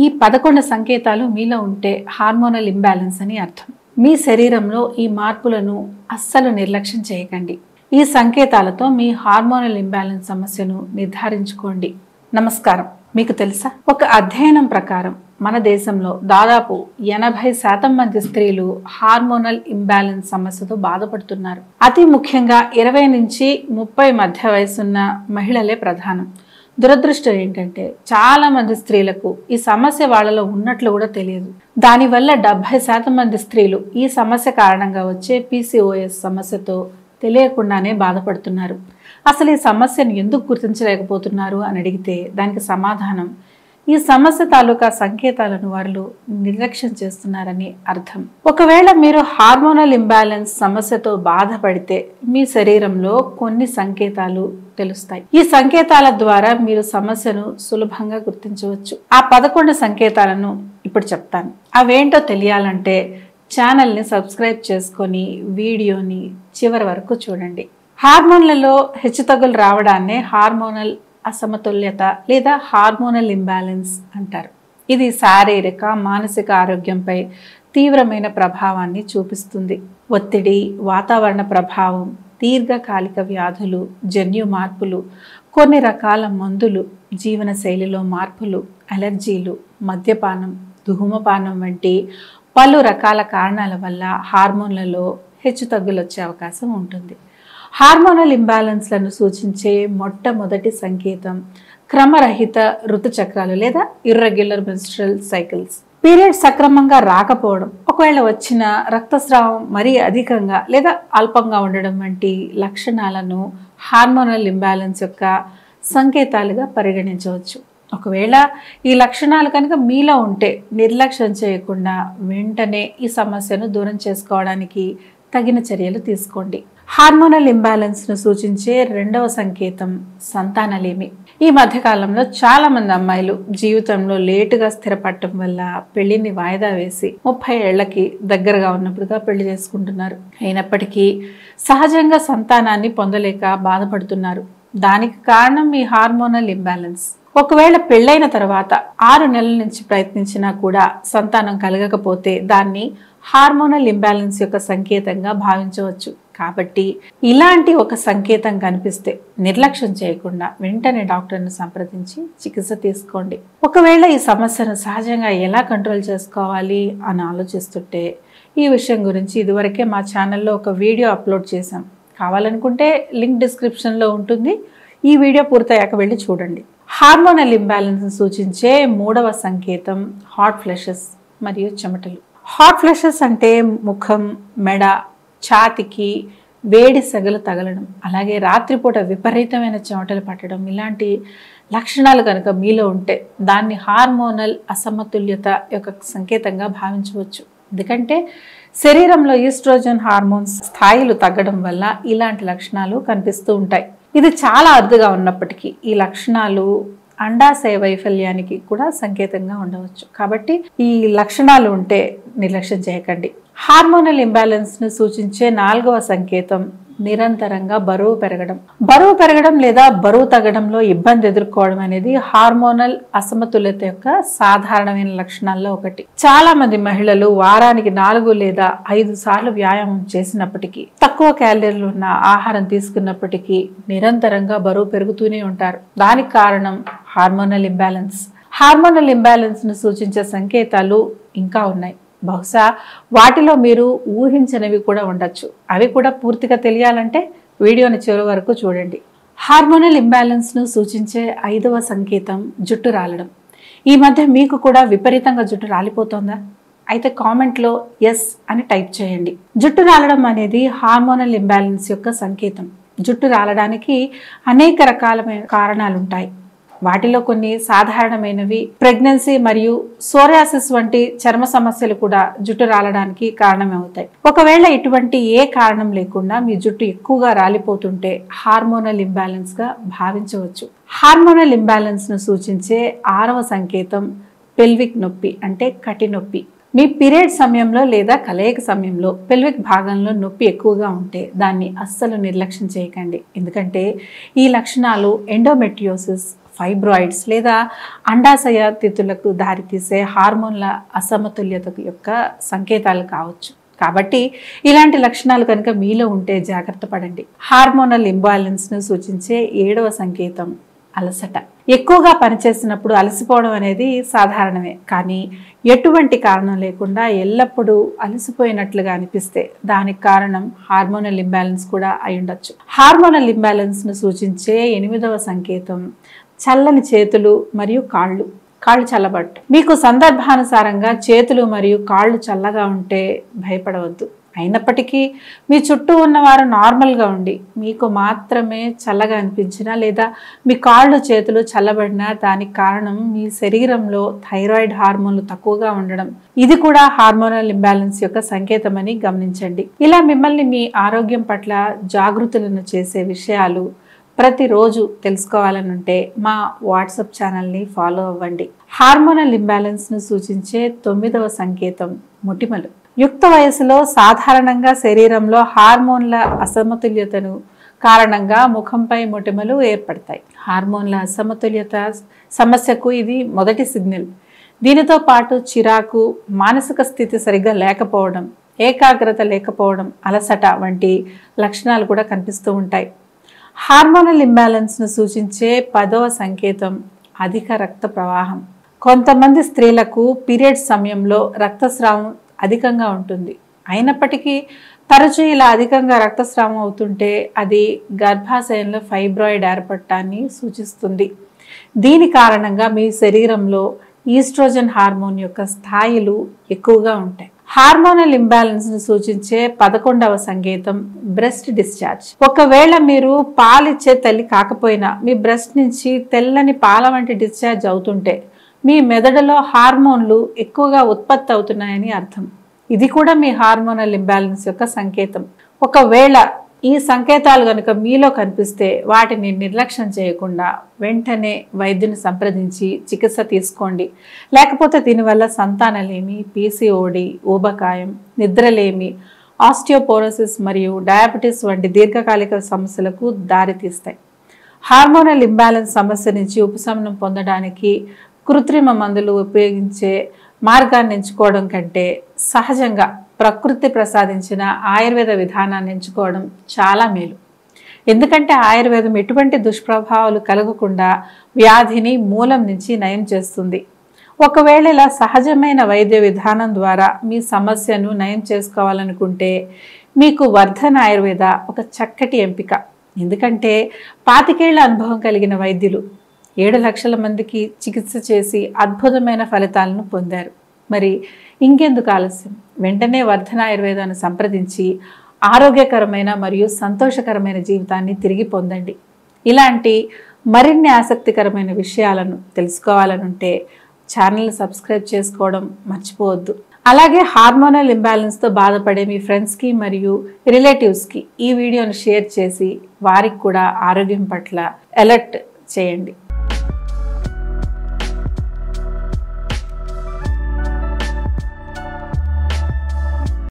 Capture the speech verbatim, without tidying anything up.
ఈ పదకొండు సంకేతాలు మీలో ఉంటే హార్మోనల్ ఇంబ్యాలెన్స్ అని అర్థం. మీ శరీరంలో ఈ మార్పులను అస్సలు నిర్లక్ష్యం చేయకండి. ఈ సంకేతాలతో మీ హార్మోనల్ ఇంబ్యాలెన్స్ సమస్యను నిర్ధారించుకోండి. నమస్కారం. మీకు తెలుసా, ఒక అధ్యయనం ప్రకారం మన దేశంలో దాదాపు ఎనభై శాతం మంది స్త్రీలు హార్మోనల్ ఇంబ్యాలెన్స్ సమస్యతో బాధపడుతున్నారు. అతి ముఖ్యంగా ఇరవై నుంచి ముప్పై మధ్య వయసున్న మహిళలే ప్రధానం. దురదృష్టం ఏంటంటే చాలా మంది స్త్రీలకు ఈ సమస్య వాళ్ళలో ఉన్నట్లు కూడా తెలియదు. దానివల్ల డెబ్బై శాతం మంది స్త్రీలు ఈ సమస్య కారణంగా వచ్చే పీసీఓఎస్ సమస్యతో తెలియకుండానే బాధపడుతున్నారు. అసలు ఈ సమస్యను ఎందుకు గుర్తించలేకపోతున్నారు అని అడిగితే దానికి సమాధానం, ఈ సమస్య తాలూకా సంకేతాలను వారు నిర్లక్ష్యం చేస్తున్నారని అర్థం. ఒకవేళ మీరు హార్మోనల్ ఇంబ్యాలెన్స్ సమస్యతో బాధపడితే మీ శరీరంలో కొన్ని సంకేతాలు తెలుస్తాయి. ఈ సంకేతాల ద్వారా మీరు సమస్యను సులభంగా గుర్తించవచ్చు. ఆ పదకొండు సంకేతాలను ఇప్పుడు చెప్తాను. అవేంటో తెలియాలంటే ఛానల్ని సబ్స్క్రైబ్ చేసుకొని వీడియోని చివరి వరకు చూడండి. హార్మోన్లలో హెచ్చుతగ్గులు రావడాన్నే హార్మోనల్ అసమతుల్యత లేదా హార్మోనల్ ఇంబ్యాలెన్స్ అంటారు. ఇది శారీరక మానసిక ఆరోగ్యంపై తీవ్రమైన ప్రభావాన్ని చూపిస్తుంది. ఒత్తిడి, వాతావరణ ప్రభావం, దీర్ఘకాలిక వ్యాధులు, జన్యు మార్పులు, కొన్ని రకాల మందులు, జీవనశైలిలో మార్పులు, అలర్జీలు, మద్యపానం, ధూమపానం వంటి పలు రకాల కారణాల వల్ల హార్మోన్లలో హెచ్చుతగ్గులు వచ్చే అవకాశం ఉంటుంది. హార్మోనల్ ఇంబ్యాలెన్స్లను సూచించే మొట్టమొదటి సంకేతం క్రమరహిత ఋతుచక్రాలు లేదా ఇర్రెగ్యులర్ మెన్స్ట్రువల్ సైకిల్స్. పీరియడ్స్ సక్రమంగా రాకపోవడం, ఒకవేళ వచ్చిన రక్తస్రావం మరీ అధికంగా లేదా అల్పంగా ఉండడం వంటి లక్షణాలను హార్మోనల్ ఇంబ్యాలెన్స్ యొక్క సంకేతాలుగా పరిగణించవచ్చు. ఒకవేళ ఈ లక్షణాలు కనుక మీలో ఉంటే నిర్లక్ష్యం చేయకుండా వెంటనే ఈ సమస్యను దూరం చేసుకోవడానికి తగిన చర్యలు తీసుకోండి. హార్మోనల్ ఇంబ్యాలెన్స్ను సూచించే రెండవ సంకేతం సంతానలేమి. ఈ మధ్యకాలంలో చాలా మంది అమ్మాయిలు జీవితంలో లేటుగా స్థిరపడటం వల్ల పెళ్లిని వాయిదా వేసి ముప్పై ఏళ్లకి దగ్గరగా ఉన్నప్పుడుగా పెళ్లి చేసుకుంటున్నారు. అయినప్పటికీ సహజంగా సంతానాన్ని పొందలేక బాధపడుతున్నారు. దానికి కారణం ఈ హార్మోనల్ ఇంబ్యాలెన్స్. ఒకవేళ పెళ్ళైన తర్వాత ఆరు నెలల నుంచి ప్రయత్నించినా కూడా సంతానం కలగకపోతే దాన్ని హార్మోనల్ ఇంబ్యాలెన్స్ యొక్క సంకేతంగా భావించవచ్చు. కాబట్టి ఇలాంటి ఒక సంకేతం కనిపిస్తే నిర్లక్ష్యం చేయకుండా వెంటనే డాక్టర్ని సంప్రదించి చికిత్స తీసుకోండి. ఒకవేళ ఈ సమస్యను సహజంగా ఎలా కంట్రోల్ చేసుకోవాలి అని ఆలోచిస్తుంటే ఈ విషయం గురించి ఇదివరకే మా ఛానల్లో ఒక వీడియో అప్లోడ్ చేశాం. కావాలనుకుంటే లింక్ డిస్క్రిప్షన్లో ఉంటుంది. ఈ వీడియో పూర్తయ్యాక వెళ్ళి చూడండి. హార్మోనల్ ఇంబ్యాలెన్స్ సూచించే మూడవ సంకేతం హాట్ ఫ్లషెస్ మరియు చెమటలు. హాట్ ఫ్లషెస్ అంటే ముఖం, మెడ, ఛాతికి వేడి సెగలు తగలడం, అలాగే రాత్రిపూట విపరీతమైన చెమటలు పట్టడం, ఇలాంటి లక్షణాలు కనుక మీలో ఉంటే దాన్ని హార్మోనల్ అసమతుల్యత యొక్క సంకేతంగా భావించవచ్చు. ఎందుకంటే శరీరంలో ఈస్ట్రోజన్ హార్మోన్స్ స్థాయిలు తగ్గడం వల్ల ఇలాంటి లక్షణాలు కనిపిస్తూ ఉంటాయి. ఇది చాలా అరుదుగా ఉన్నప్పటికీ ఈ లక్షణాలు అండాశయ వైఫల్యానికి కూడా సంకేతంగా ఉండవచ్చు. కాబట్టి ఈ లక్షణాలు ఉంటే నిర్లక్ష్యం చేయకండి. హార్మోనల్ ఇంబ్యాలెన్స్ ను సూచించే నాలుగవ సంకేతం నిరంతరంగా బరువు పెరగడం. బరువు పెరగడం లేదా బరువు తగ్గడంలో ఇబ్బంది ఎదుర్కోవడం అనేది హార్మోనల్ అసమతుల్యత యొక్క సాధారణమైన లక్షణాల్లో ఒకటి. చాలా మంది మహిళలు వారానికి నాలుగు లేదా ఐదు సార్లు వ్యాయామం చేసినప్పటికీ, తక్కువ క్యాలరీలు ఉన్న ఆహారం తీసుకున్నప్పటికీ నిరంతరంగా బరువు పెరుగుతూనే ఉంటారు. దానికి కారణం హార్మోనల్ ఇంబ్యాలెన్స్. హార్మోనల్ ఇంబ్యాలెన్స్ ను సూచించే సంకేతాలు ఇంకా ఉన్నాయి. బహుశా వాటిలో మీరు ఊహించనివి కూడా ఉండొచ్చు. అవి కూడా పూర్తిగా తెలియాలంటే వీడియోని చివరి వరకు చూడండి. హార్మోనల్ ఇంబ్యాలెన్స్ను సూచించే ఐదవ సంకేతం జుట్టు రాలడం. ఈ మధ్య మీకు కూడా విపరీతంగా జుట్టు రాలిపోతుందా? అయితే కామెంట్లో ఎస్ అని టైప్ చేయండి. జుట్టు రాలడం అనేది హార్మోనల్ ఇంబ్యాలెన్స్ యొక్క సంకేతం. జుట్టు రాలడానికి అనేక రకాలైన కారణాలు ఉంటాయి. వాటిలో కొన్ని సాధారణమైనవి ప్రెగ్నెన్సీ మరియు సోరియాసిస్ వంటి చర్మ సమస్యలు కూడా జుట్టు రాలడానికి కారణమవుతాయి. ఒకవేళ ఇటువంటి ఏ కారణం లేకుండా మీ జుట్టు ఎక్కువగా రాలిపోతుంటే హార్మోనల్ ఇంబ్యాలెన్స్ గా భావించవచ్చు. హార్మోనల్ ఇంబ్యాలెన్స్ ను సూచించే ఆరవ సంకేతం పెల్విక్ నొప్పి అంటే కటి నొప్పి. మీ పీరియడ్ సమయంలో లేదా కలయిక సమయంలో పెల్విక్ భాగంలో నొప్పి ఎక్కువగా ఉంటే దాన్ని అస్సలు నిర్లక్ష్యం చేయకండి. ఎందుకంటే ఈ లక్షణాలు ఎండోమెట్రియోసిస్, ఫైబ్రాయిడ్స్ లేదా అండాశయ తిత్తులకు దారితీసే హార్మోన్ల అసమతుల్యత యొక్క సంకేతాలు కావచ్చు. కాబట్టి ఇలాంటి లక్షణాలు కనుక మీలో ఉంటే జాగ్రత్త పడండి. హార్మోనల్ ఇంబాలెన్స్ను సూచించే ఏడవ సంకేతం అలసట. ఎక్కువగా పనిచేసినప్పుడు అలసిపోవడం అనేది సాధారణమే, కానీ ఎటువంటి కారణం లేకుండా ఎల్లప్పుడూ అలసిపోయినట్లుగా అనిపిస్తే దానికి కారణం హార్మోనల్ ఇంబ్యాలెన్స్ కూడా అయి ఉండొచ్చు. హార్మోనల్ ఇంబ్యాలెన్స్ను సూచించే ఎనిమిదవ సంకేతం చల్లని చేతులు మరియు కాళ్ళు. కాళ్ళు చల్లబట్టు. మీకు సందర్భానుసారంగా చేతులు మరియు కాళ్ళు చల్లగా ఉంటే భయపడవద్దు. అయినప్పటికీ మీ చుట్టూ ఉన్నవారు నార్మల్గా ఉండి మీకు మాత్రమే చల్లగా అనిపించినా లేదా మీ కాళ్ళు చేతులు చల్లబడినా దానికి కారణం మీ శరీరంలో థైరాయిడ్ హార్మోన్లు తక్కువగా ఉండడం. ఇది కూడా హార్మోనల్ ఇంబ్యాలెన్స్ యొక్క సంకేతమని గమనించండి. ఇలా మిమ్మల్ని మీ ఆరోగ్యం పట్ల జాగృతులను చేసే విషయాలు ప్రతిరోజు తెలుసుకోవాలనుంటే మా వాట్సాప్ ఛానల్ని ఫాలో అవ్వండి. హార్మోనల్ ఇంబ్యాలెన్స్ను సూచించే తొమ్మిదవ సంకేతం మొటిమలు. యుక్త వయసులో సాధారణంగా శరీరంలో హార్మోన్ల అసమతుల్యతను కారణంగా ముఖంపై మొటిమలు ఏర్పడతాయి. హార్మోన్ల అసమతుల్యత సమస్యకు ఇది మొదటి సిగ్నల్. దీనితో పాటు చిరాకు, మానసిక స్థితి సరిగ్గా లేకపోవడం, ఏకాగ్రత లేకపోవడం, అలసట వంటి లక్షణాలు కూడా కనిపిస్తూ ఉంటాయి. హార్మోనల్ ఇంబ్యాలెన్స్ను సూచించే పదవ సంకేతం అధిక రక్త ప్రవాహం. కొంతమంది స్త్రీలకు పీరియడ్స్ సమయంలో రక్తస్రావం అధికంగా ఉంటుంది. అయినప్పటికీ తరచూ ఇలా అధికంగా రక్తస్రావం అవుతుంటే అది గర్భాశయంలో ఫైబ్రాయిడ్ ఏర్పడటాన్ని సూచిస్తుంది. దీని కారణంగా మీ శరీరంలో ఈస్ట్రోజన్ హార్మోన్ యొక్క స్థాయిలు ఎక్కువగా ఉంటాయి. హార్మోనల్ ఇంబ్యాలెన్స్ ను సూచించే పదకొండవ సంకేతం బ్రెస్ట్ డిశ్చార్జ్. ఒకవేళ మీరు పాలిచ్చే తల్లి కాకపోయినా మీ బ్రెస్ట్ నుంచి తెల్లని పాల వంటి డిశ్చార్జ్ అవుతుంటే మీ మెదడులో హార్మోన్లు ఎక్కువగా ఉత్పత్తి అవుతున్నాయని అర్థం. ఇది కూడా మీ హార్మోనల్ ఇంబ్యాలెన్స్ యొక్క సంకేతం. ఒకవేళ ఈ సంకేతాలు కనుక మీలో కనిపిస్తే వాటిని నిర్లక్ష్యం చేయకుండా వెంటనే వైద్యుని సంప్రదించి చికిత్స తీసుకోండి. లేకపోతే దీనివల్ల సంతానలేమి, పీసీఓడి, ఊబకాయం, నిద్రలేమి, ఆస్టియోపోరోసిస్ మరియు డయాబెటీస్ వంటి దీర్ఘకాలిక సమస్యలకు దారితీస్తాయి. హార్మోనల్ ఇంబ్యాలెన్స్ సమస్య నుంచి ఉపశమనం పొందడానికి కృత్రిమ మందులు ఉపయోగించే మార్గాన్ని ఎంచుకోవడం కంటే సహజంగా ప్రకృతి ప్రసాదించిన ఆయుర్వేద విధానాన్ని ఎంచుకోవడం చాలా మేలు. ఎందుకంటే ఆయుర్వేదం ఎటువంటి దుష్ప్రభావాలు కలగకుండా వ్యాధిని మూలం నుంచి నయం చేస్తుంది. ఒకవేళ ఇలా సహజమైన వైద్య విధానం ద్వారా మీ సమస్యను నయం చేసుకోవాలనుకుంటే మీకు వర్ధన్ ఆయుర్వేద ఒక చక్కటి ఎంపిక. ఎందుకంటే పాతికేళ్ల అనుభవం కలిగిన వైద్యులు ఏడు లక్షల మందికి చికిత్స చేసి అద్భుతమైన ఫలితాలను పొందారు. మరి ఇంకెందుకు ఆలస్యం? వెంటనే వర్ధన్ ఆయుర్వేదాన్ని సంప్రదించి ఆరోగ్యకరమైన మరియు సంతోషకరమైన జీవితాన్ని తిరిగి పొందండి. ఇలాంటి మరిన్ని ఆసక్తికరమైన విషయాలను తెలుసుకోవాలనుంటే ఛానల్ సబ్స్క్రైబ్ చేసుకోవడం మర్చిపోవద్దు. అలాగే హార్మోనల్ ఇంబ్యాలెన్స్తో బాధపడే మీ ఫ్రెండ్స్కి మరియు రిలేటివ్స్కి ఈ వీడియోను షేర్ చేసి వారికి కూడా ఆరోగ్యం పట్ల అలర్ట్ చేయండి.